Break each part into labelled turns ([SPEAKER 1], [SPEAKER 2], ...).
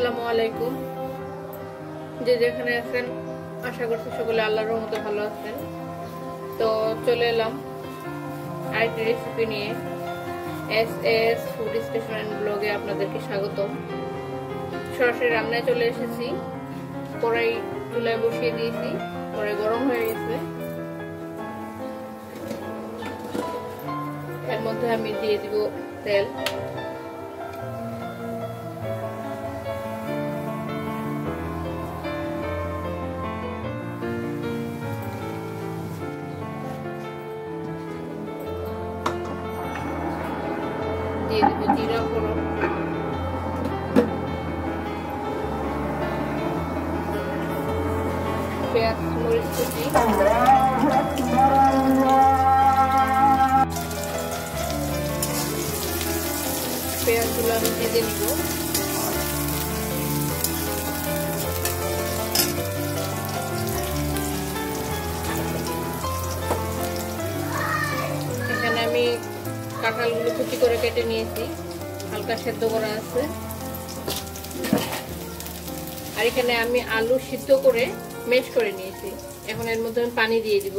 [SPEAKER 1] আসসালামু আলাইকুম। যে যেখানে আছেন আশা করছি সকলে আল্লাহর রহমতে ভালো আছেন। তো চলে এলাম আরেকটি রেসিপি নিয়ে। এস ফুড স্টেশন এন্ড ব্লগে আপনাদেরকে স্বাগতম। সরাসরি রান্নায় চলে এসেছি। কড়াই চুলায় বসিয়ে দিয়েছি, কড়াই গরম হয়ে গেছে। এর মধ্যে আমি দিয়ে দিব তেল। দিয়ে দিব জিরা ফোড়ন, পেঁয়াজ মরিচ কুচি, পেঁয়াজগুলো আমি ভেজে নিব। এখানে আমি কাঁঠালগুলো কুচি করে কেটে নিয়েছি, হালকা সেদ্ধ করা আছে। আর এখানে আমি আলু সিদ্ধ করে মেশ করে নিয়েছি। এখন এর মধ্যে আমি পানি দিয়ে দিব।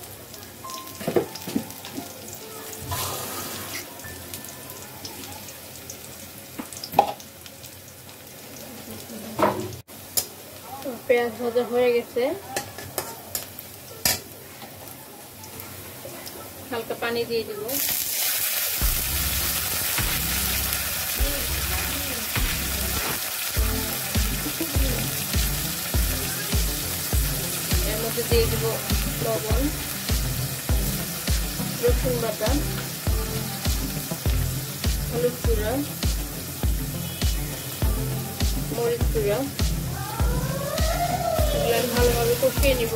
[SPEAKER 1] পেঁয়াজ ভাজা হয়ে গেছে, হালকা পানি দিয়ে দিব। এর মধ্যে দিয়ে দিব লবণ, রসুন বাটা, হলুদ গুঁড়া, মরিচ গুঁড়া। এগুলো আমি ভালোভাবে কষিয়ে নিব।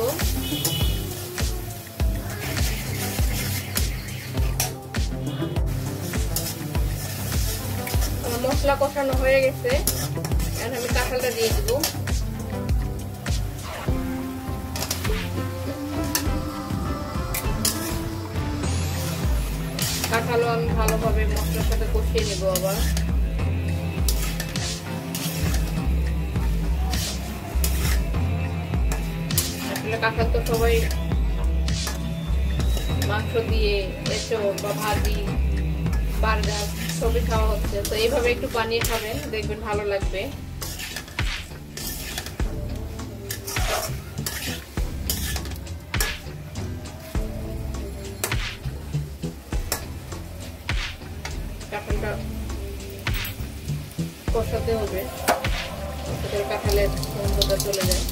[SPEAKER 1] মশলা কষানো হয়ে গেছে, এখন আমি কাঁঠালটা দিয়ে দিব। কাঁঠালও আমি ভালোভাবে মশলার সাথে কষিয়ে নিব। আবার আসলে কাঁঠাল তো সবাই মাংস দিয়ে এঁচড় বা ভাজি, বার্গার সবই খাওয়া হচ্ছে। তো এইভাবে একটু বানিয়ে খাবেন, দেখবেন ভালো লাগবে। কাঁঠালটা কষাতে হবে, কাঁঠালের গন্ধটা চলে যায়।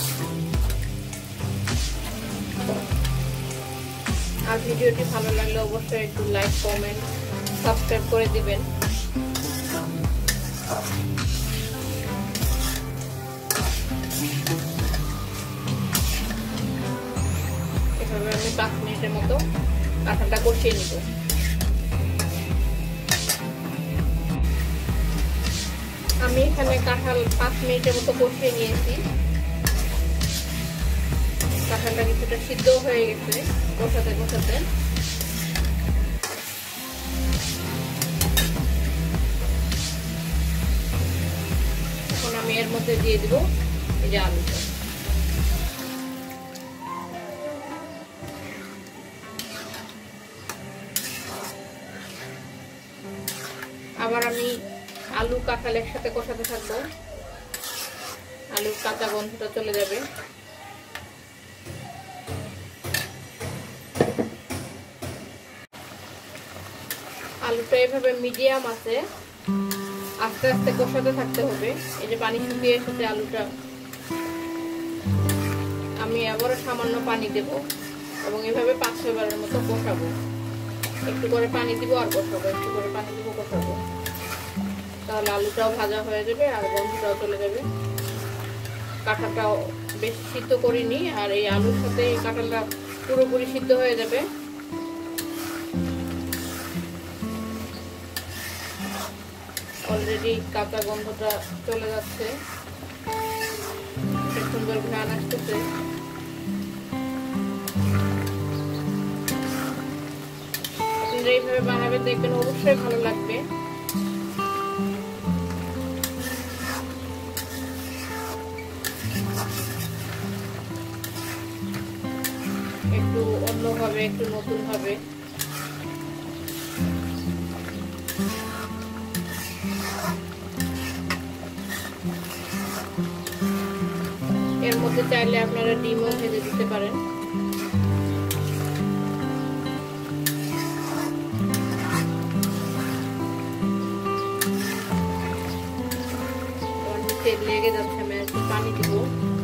[SPEAKER 1] আর ভিডিওটি ভালো লাগলে অবশ্যই একটু লাইক, কমেন্ট, সাবস্ক্রাইব করে দিবেন। এভাবে আমি 5 মিনিটের মতো কাঁঠালটা কষিয়ে নিব। আমি এখানে কাঁঠাল 5 মিনিটের মতো কষিয়ে নিয়েছি। কাঁঠালটা কিছুটা সিদ্ধ হয়ে গেছে কষাতে কষাতে। এখন আমি এর মধ্যে দিয়ে দিব এই যে আলুটা। আবার আমি আলু কাঁঠাল একসাথে কষাতে থাকবো, আলুর কাঁচা গন্ধটা চলে যাবে। আলুটা এভাবে মিডিয়াম আছে আস্তে আস্তে কষাতে থাকতে হবে। এই যে পানি শুকিয়ে এসেছে আলুটা, আমি আবারও সামান্য পানি দেব এবং এভাবে 5-6 বারের মতো কষাবো। একটু করে পানি দিব আর কষাবো, একটু করে পানি দিব, কষাবো। তাহলে আলুটাও ভাজা হয়ে যাবে আর গন্ধটাও চলে যাবে। কাঁঠালটাও বেশি সিদ্ধ করিনি, আর এই আলুর সাথে কাঁঠালটা পুরোপুরি সিদ্ধ হয়ে যাবে। অলরেডি কাঁচা গন্ধটা চলে যাচ্ছে, সুন্দর ঘ্রাণ আসতেছে। আপনারা এইভাবে বানাবেন, দেখবেন অবশ্যই ভালো লাগবে। একটু অন্যভাবে, একটু নতুন ভাবে। এর মধ্যে চাইলে আপনারা ডিমও ভেজে দিতে পারেন। তেল লেগে যাচ্ছে, আমি একটু পানি দিব।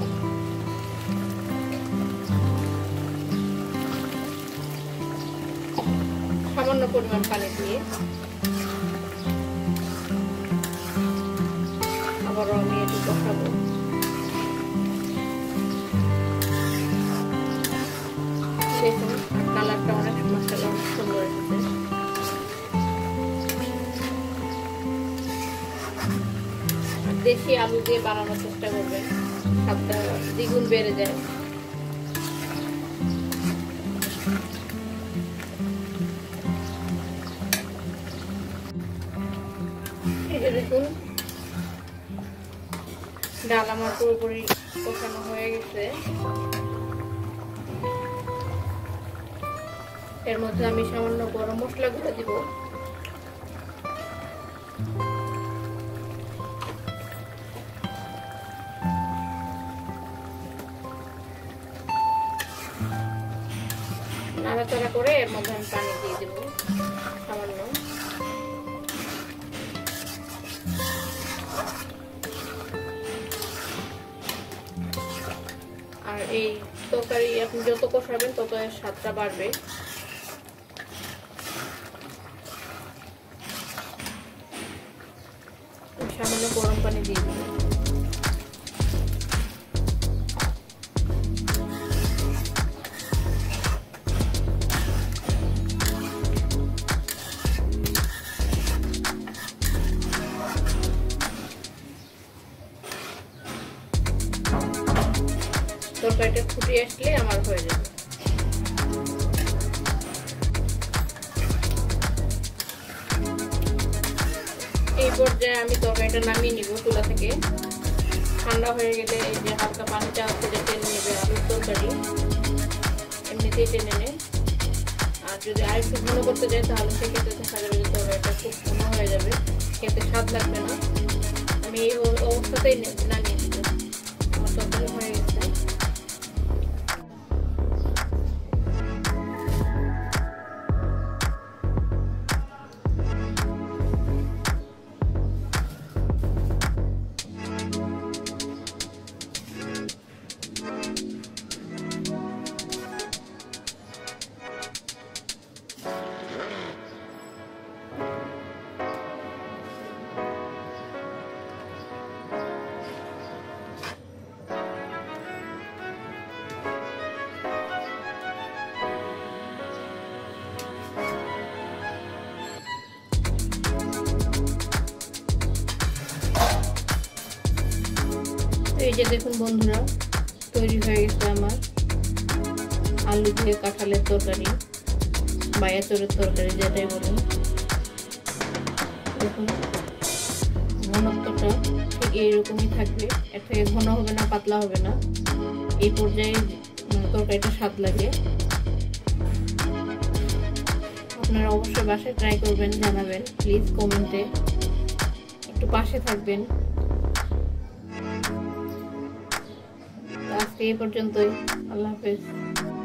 [SPEAKER 1] সামান্য পরিমাণ পানি দিয়ে আবারও আমি একটু কষাবো। দেখুন কালারটা অনেক মাশাআল্লাহ অনেক সুন্দর এসেছে। দেশি আলু দিয়ে বানানোর চেষ্টা করবেন, স্বাদটা দ্বিগুণ বেড়ে যায়। এই যে দেখুন ডাল আমার পুরোপুরি কষানো হয়ে গেছে। এর মধ্যে আমি সামান্য গরম মশলা গুঁড়ো দিব। নাড়াচাড়া করে এর মধ্যে আমি পানি দিয়ে দেব সামান্য। আর এই তরকারি আপনি যত কষাবেন তত এর স্বাদটা বাড়বে। সামান্য গরম পানি দিয়ে দেব। তরকারিটা ফুটিয়ে আসলে আমার হয়ে যাবে। এই পর্যায়ে আমি তরকারিটা নামিয়ে নিব চুলা থেকে। ঠান্ডা হয়ে গেলে এই যে হালকা পানিটা ছেড়ে টেনে নেবে আলুর তরকারি, এমনিতেই টেনে নেয়। আর যদি আর একটু ঘন করতে চাই তাহলে সেক্ষেত্রে দেখা যাবে যে তরকারিটা খুব ঘন হয়ে যাবে, খেতে স্বাদ লাগবে না। আমি এই অবস্থাতেই নামিয়ে দিব। আমার তরকারি হয়ে গেছে। এই যে দেখুন বন্ধুরা, তৈরি হয়ে গেছে আমার আলু দিয়ে কাঁঠালের তরকারি বা এঁচড়ের তরকারি, যেটাই বলুন। দেখুন ঘনত্বটা ঠিক এইরকমই থাকবে, এর থেকে ঘন হবে না, পাতলা হবে না। এই পর্যায়ে তরকারিটা স্বাদ লাগে। আপনারা অবশ্যই বাসায় ট্রাই করবেন, জানাবেন প্লিজ কমেন্টে, একটু পাশে থাকবেন। আজকে এই পর্যন্তই, আল্লাহ হাফেজ।